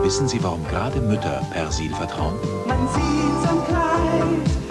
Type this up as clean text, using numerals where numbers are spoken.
Wissen Sie, warum gerade Mütter Persil vertrauen? Man sieht's am Kleid.